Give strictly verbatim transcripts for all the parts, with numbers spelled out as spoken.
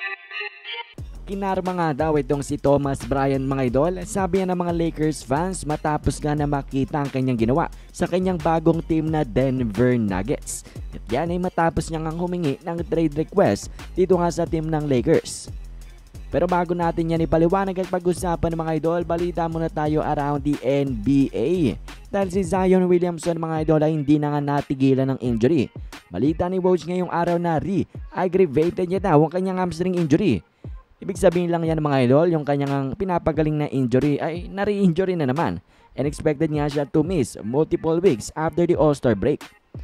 Kinarma nga daw itong si Thomas Bryant mga idol, sabi niya ng mga Lakers fans matapos nga na makita ang kanyang ginawa sa kanyang bagong team na Denver Nuggets. At yan ay matapos niya ngang humingi ng trade request dito nga sa team ng Lakers. Pero bago natin yan ipaliwanag at pag-usapan ng mga idol, balita muna tayo around the N B A. Dahil si Zion Williamson mga idol ay hindi na nga natigilan ng injury. Balita ni Woj ngayong araw na re-aggravated niya daw ang kanyang hamstring injury. Ibig sabihin lang yan mga idol, yung kanyang pinapagaling na injury ay nare-injury na naman. And expected nga siya to miss multiple weeks after the All-Star break.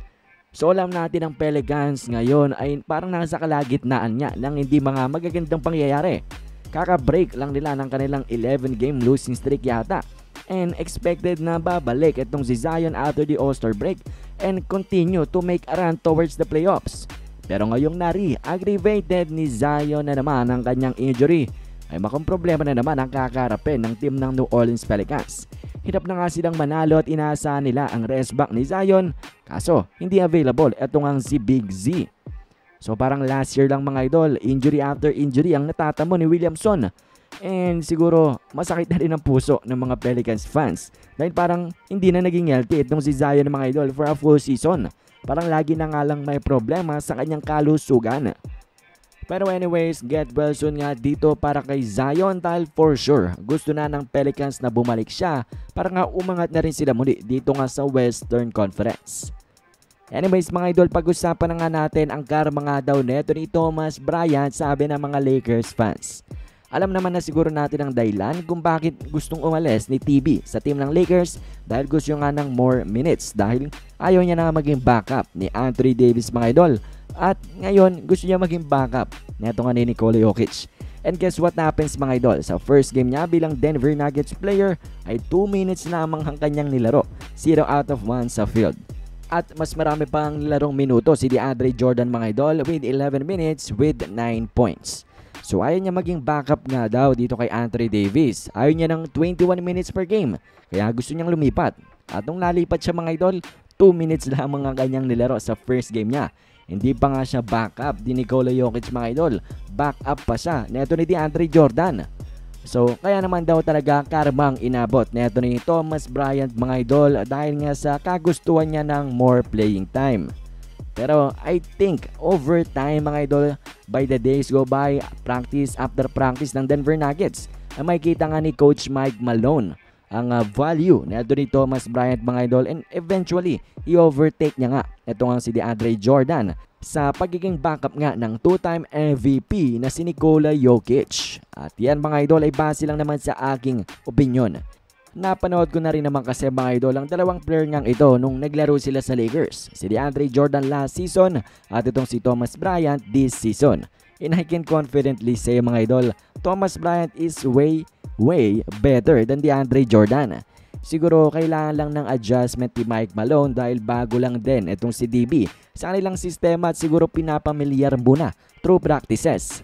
So alam natin ang Pelicans ngayon ay parang nasa kalagitnaan niya ng hindi mga magagandang pangyayari. Kaka-break lang nila ng kanilang eleven game losing streak yata. And expected na babalik itong si Zion after the All-Star break and continue to make a run towards the playoffs. Pero ngayong nari-aggravated ni Zion na naman ang kanyang injury, ay makong problema na naman ang kakarapin ng team ng New Orleans Pelicans. Hirap na nga silang manalo at inaasahan nila ang rest back ni Zion, kaso hindi available etong ang si Big Z. So parang last year lang mga idol, injury after injury ang natatamo ni Williamson. And siguro masakit na rin ang puso ng mga Pelicans fans dahil parang hindi na naging healthy itong si Zion mga idol for a full season. Parang lagi na nga lang may problema sa kanyang kalusugan. Pero anyways, get well soon nga dito para kay Zion dahil for sure gusto na ng Pelicans na bumalik siya para nga umangat na rin sila muli dito nga sa Western Conference. Anyways mga idol, pag-usapan na nga natin ang karma nga daw neto ni Thomas Bryant, sabi ng mga Lakers fans. Alam naman na siguro natin ang dahilan kung bakit gustong umalis ni T B sa team ng Lakers dahil gusto nga ng more minutes dahil ayaw niya na maging backup ni Anthony Davis mga idol. At ngayon gusto niya maging backup neto nga ni Nikola Jokic. And guess what happens mga idol? Sa first game niya bilang Denver Nuggets player ay two minutes lamang ang kanyang nilaro. zero out of one sa field. At mas marami pang nilarong minuto si DeAndre Jordan mga idol with eleven minutes with nine points. So ayaw niya maging backup nga daw dito kay Anthony Davis. Ayaw niya ng twenty-one minutes per game. Kaya gusto niyang lumipat. At nung lalipat siya mga idol, two minutes lamang ang kanyang nilaro sa first game niya. Hindi pa nga siya backup di Nikola Jokic mga idol. Backup pa siya neto ni DeAndre Jordan. So kaya naman daw talaga karmang inabot neto ni Thomas Bryant mga idol dahil nga sa kagustuhan niya ng more playing time. Pero I think over time mga idol, by the days go by, practice after practice ng Denver Nuggets, ay makikita nga ni Coach Mike Malone ang uh, value neto ni Thomas Bryant mga idol, and eventually i-overtake niya nga ito nga si DeAndre Jordan sa pagiging backup nga ng two-time M V P na si Nikola Jokic. At yan mga idol ay base lang naman sa aking opinion. Napanood ko na rin naman kasi mga idol ang dalawang player ngang ito nung naglaro sila sa Lakers. Si DeAndre Jordan last season at itong si Thomas Bryant this season. And I can confidently say mga idol, Thomas Bryant is way, way better than DeAndre Jordan. Siguro kailangan lang ng adjustment ni Mike Malone dahil bago lang din itong si D B sa kanilang sistema at siguro pinapamilyar muna through practices.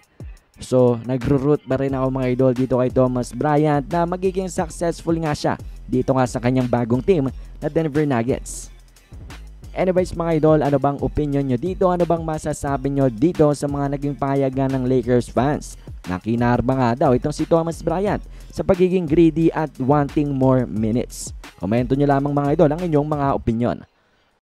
So, nagro-root pa rin ako mga idol dito kay Thomas Bryant na magiging successful nga siya dito nga sa kanyang bagong team na Denver Nuggets. Anyways mga idol, ano bang opinion nyo dito? Ano bang masasabi nyo dito sa mga naging pahayagan ng Lakers fans? Nakinarba nga daw itong si Thomas Bryant sa pagiging greedy at wanting more minutes. Komento nyo lamang mga idol ang inyong mga opinion.